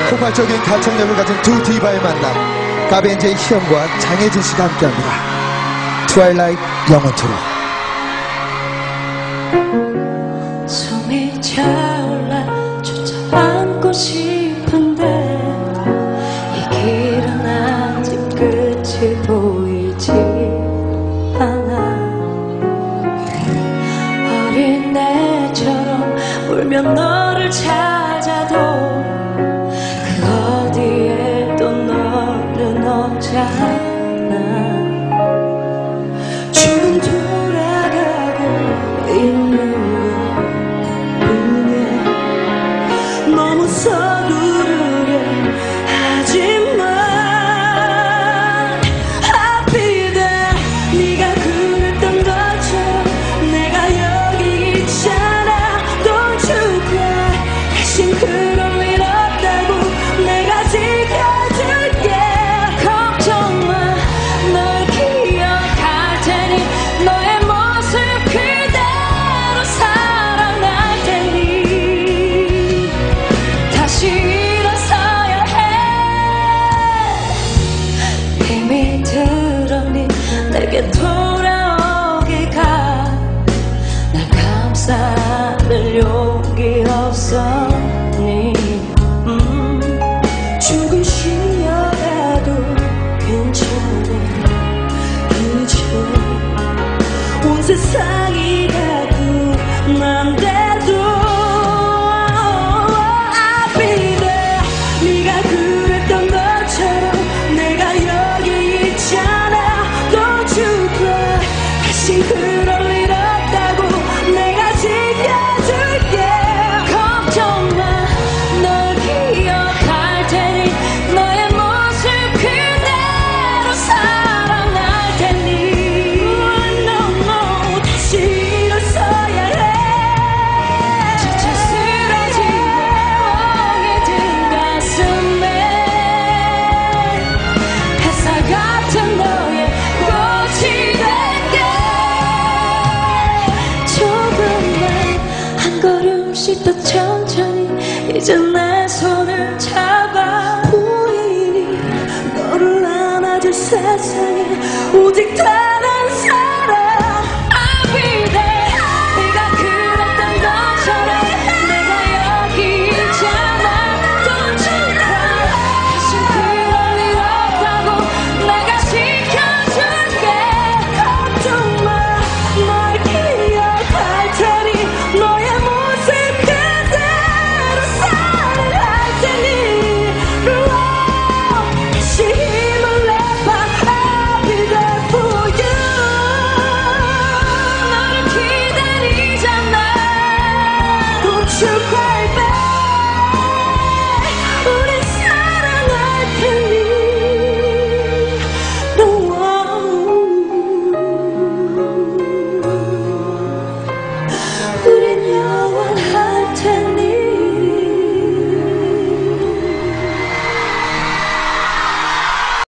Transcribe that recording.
폭발적인 가창력을 가진 두 디바의 만남, 가벤제이 희영과 장혜진 씨가 함께합니다. 트와일라이트 영원토록. 숨이 차올라 주저앉고 싶은데 이 길은 아직 끝이 보이지 않아. 어린애처럼 울면 너를 찾아도 그 어디에도 너는 없잖아. 지금 돌아가고 있는 너무 서두르게 하지마. Happy day 네가 그랬던 것처럼 내가 여기 있잖아. Don't you cry 다신 그럴 일 없다고 내가 지켜줄게. 걱정 마 널 기억할 테니 너의 모습 그대로 사랑할 테니 다시 일어서야 해. 힘이 들었니 내게 돌아오기가. 날 감싸는 용기 없었니. 조금 쉬어가도 괜찮아. 그저 온 세상이 가도 난데도 네가 그랬던 것처럼 내가 여기 있잖아. Don't you cry 다시 그럴 일 없다고 내가 지켜줄게. 걱정 마 널 기억할 테니 너의 모습 그대로 사랑할 테니. No no 다시 일어서야 해. 지쳐 쓰러지고 멍이 든 가슴에 햇살 같은 너의 꽃이 될게. 조금만 한 걸음씩 더 천천히 이제 내 손을 잡아. 보이니 너를 안아줄 세상에 오직 다